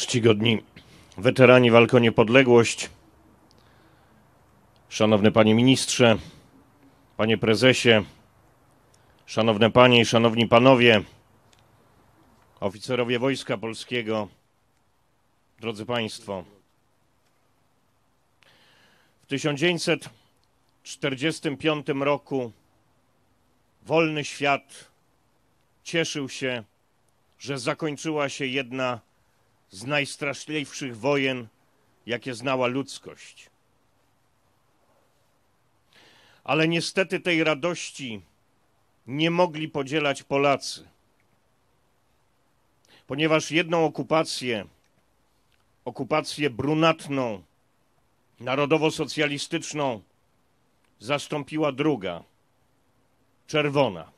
Czcigodni weterani walk o niepodległość, szanowny panie ministrze, panie prezesie, szanowne panie i szanowni panowie, oficerowie Wojska Polskiego, drodzy państwo. W 1945 roku wolny świat cieszył się, że zakończyła się jedna z najstraszliwszych wojen, jakie znała ludzkość. Ale niestety tej radości nie mogli podzielać Polacy, ponieważ jedną okupację brunatną, narodowo-socjalistyczną, zastąpiła druga, czerwona.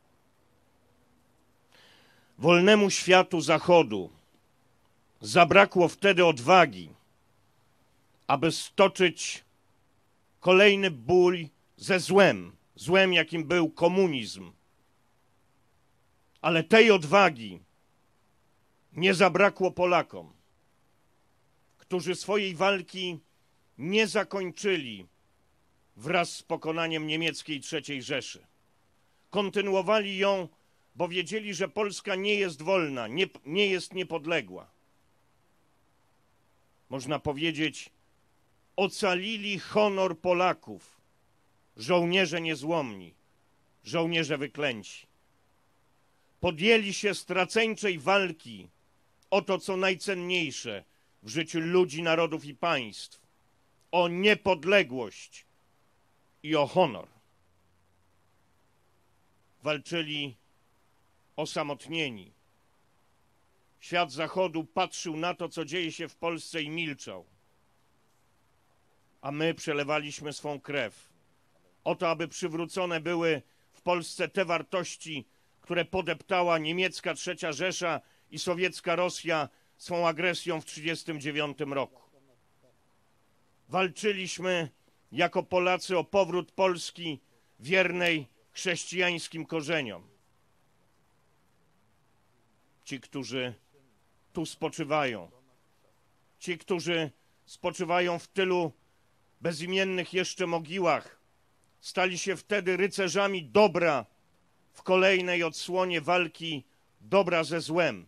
Wolnemu światu Zachodu zabrakło wtedy odwagi, aby stoczyć kolejny bój ze złem, jakim był komunizm. Ale tej odwagi nie zabrakło Polakom, którzy swojej walki nie zakończyli wraz z pokonaniem niemieckiej III Rzeszy. Kontynuowali ją, bo wiedzieli, że Polska nie jest wolna, nie jest niepodległa. Można powiedzieć, ocalili honor Polaków, żołnierze niezłomni, żołnierze wyklęci. Podjęli się straceńczej walki o to, co najcenniejsze w życiu ludzi, narodów i państw, o niepodległość i o honor. Walczyli osamotnieni. Świat Zachodu patrzył na to, co dzieje się w Polsce i milczał. A my przelewaliśmy swą krew. O to, aby przywrócone były w Polsce te wartości, które podeptała niemiecka III Rzesza i sowiecka Rosja swą agresją w 1939 roku. Walczyliśmy jako Polacy o powrót Polski wiernej chrześcijańskim korzeniom. Ci, którzy tu spoczywają, ci, którzy spoczywają w tylu bezimiennych jeszcze mogiłach, stali się wtedy rycerzami dobra w kolejnej odsłonie walki dobra ze złem.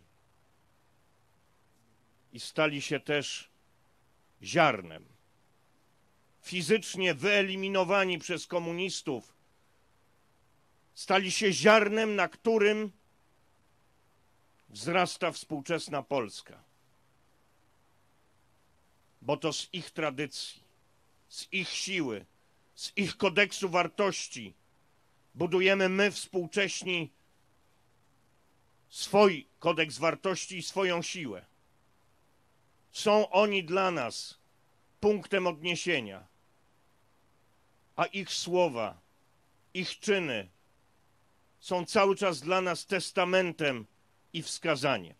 I stali się też ziarnem. Fizycznie wyeliminowani przez komunistów, stali się ziarnem, na którym wzrasta współczesna Polska. Bo to z ich tradycji, z ich siły, z ich kodeksu wartości budujemy my współcześni swój kodeks wartości i swoją siłę. Są oni dla nas punktem odniesienia, a ich słowa, ich czyny są cały czas dla nas testamentem i wskazaniem.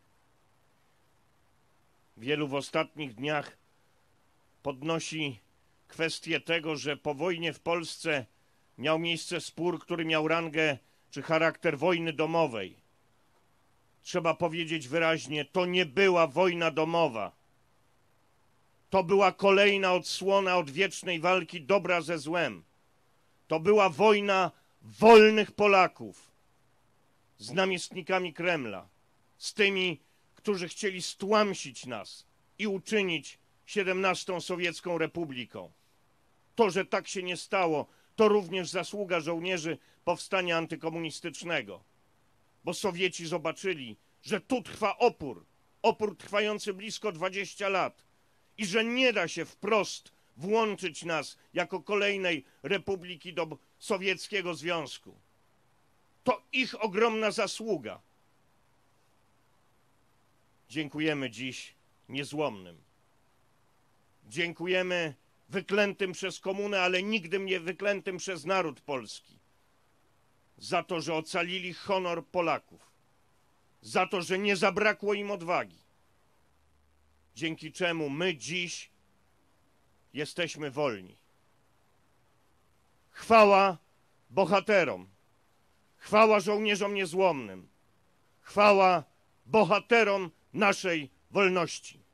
Wielu w ostatnich dniach podnosi kwestię tego, że po wojnie w Polsce miał miejsce spór, który miał rangę czy charakter wojny domowej. Trzeba powiedzieć wyraźnie, to nie była wojna domowa. To była kolejna odsłona odwiecznej walki dobra ze złem. To była wojna wolnych Polaków z namiestnikami Kremla, z tymi, którzy chcieli stłamsić nas i uczynić 17. Sowiecką Republiką. To, że tak się nie stało, to również zasługa żołnierzy powstania antykomunistycznego. Bo Sowieci zobaczyli, że tu trwa opór trwający blisko 20 lat i że nie da się wprost włączyć nas jako kolejnej republiki do Sowieckiego Związku. To ich ogromna zasługa. Dziękujemy dziś niezłomnym. Dziękujemy wyklętym przez komunę, ale nigdy nie wyklętym przez naród polski. Za to, że ocalili honor Polaków. Za to, że nie zabrakło im odwagi. Dzięki czemu my dziś jesteśmy wolni. Chwała bohaterom. Chwała żołnierzom niezłomnym. Chwała bohaterom naszej wolności.